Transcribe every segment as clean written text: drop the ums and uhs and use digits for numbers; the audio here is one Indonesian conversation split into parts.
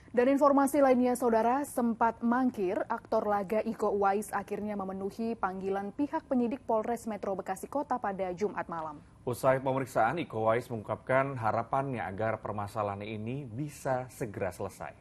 Dan informasi lainnya, saudara, sempat mangkir, aktor laga Iko Uwais akhirnya memenuhi panggilan pihak penyidik Polres Metro Bekasi Kota pada Jumat malam. Usai pemeriksaan, Iko Uwais mengungkapkan harapannya agar permasalahan ini bisa segera selesai.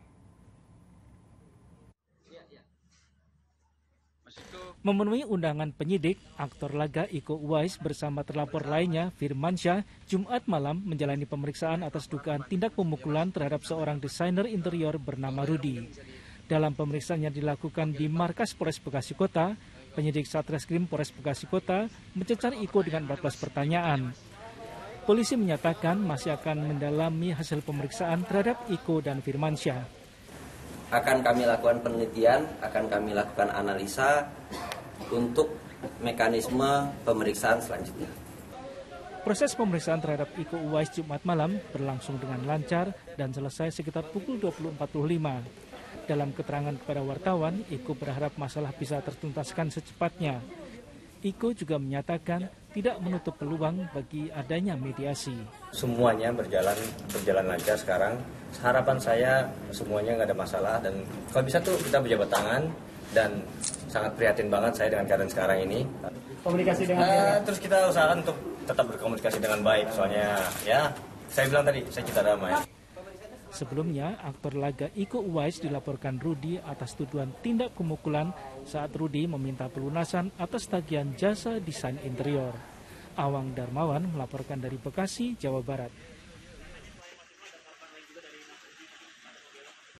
Memenuhi undangan penyidik, aktor laga Iko Uwais bersama terlapor lainnya, Firmansyah, Jumat malam menjalani pemeriksaan atas dugaan tindak pemukulan terhadap seorang desainer interior bernama Rudi. Dalam pemeriksaan yang dilakukan di markas Polres Bekasi Kota, penyidik Satreskrim Polres Bekasi Kota mencecar Iko dengan 14 pertanyaan. Polisi menyatakan masih akan mendalami hasil pemeriksaan terhadap Iko dan Firmansyah. Akan kami lakukan penelitian, akan kami lakukan analisa untuk mekanisme pemeriksaan selanjutnya. Proses pemeriksaan terhadap Iko Uwais Jumat malam berlangsung dengan lancar dan selesai sekitar pukul 20.45. Dalam keterangan kepada wartawan, Iko berharap masalah bisa tertuntaskan secepatnya. Iko juga menyatakan tidak menutup peluang bagi adanya mediasi. Semuanya berjalan lancar sekarang. Harapan saya semuanya nggak ada masalah dan kalau bisa tuh kita berjabat tangan dan sangat prihatin banget saya dengan keadaan sekarang ini. Komunikasi dengan terus kita usahakan untuk tetap berkomunikasi dengan baik. Soalnya ya saya bilang tadi saya cinta damai. Sebelumnya, aktor laga Iko Uwais dilaporkan Rudi atas tuduhan tindak pemukulan saat Rudi meminta pelunasan atas tagihan jasa desain interior. Awang Darmawan melaporkan dari Bekasi, Jawa Barat.